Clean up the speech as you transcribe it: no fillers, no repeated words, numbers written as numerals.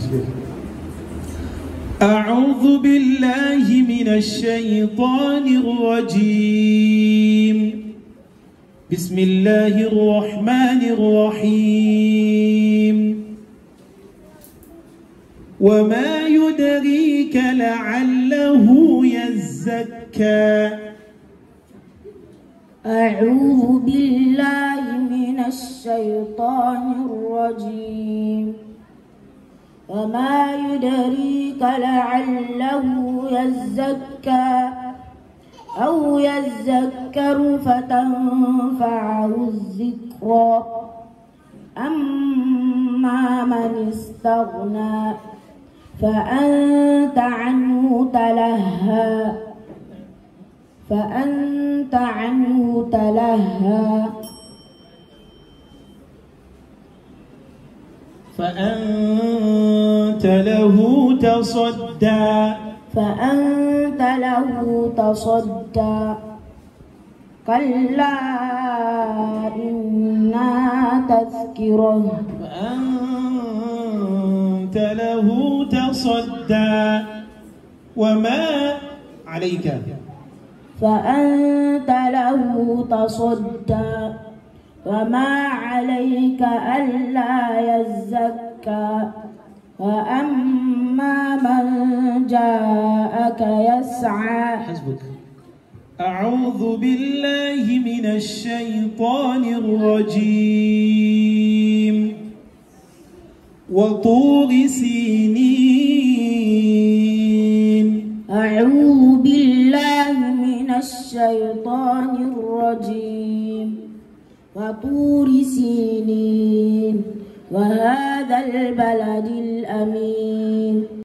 أعوذ بالله من الشيطان الرجيم. بسم الله الرحمن الرحيم. وما يدريك لعله يزكى. أعوذ بالله من الشيطان الرجيم. وما يدريك لعله يزكى أو يذكر فتنفعه الذكرى أما من استغنى فأنت عنه تلهى فأنت له تصدى. كلا إنها تذكرة. فأنت له تصدى وما عليك. فأنت له تصدى وما عليك ألا يزكى وأما من جاءك يسعى. حسبك. أعوذ بالله من الشيطان الرجيم. وطور سينين. أعوذ بالله من الشيطان الرجيم. وطور سينين وهذا البلد الأمين.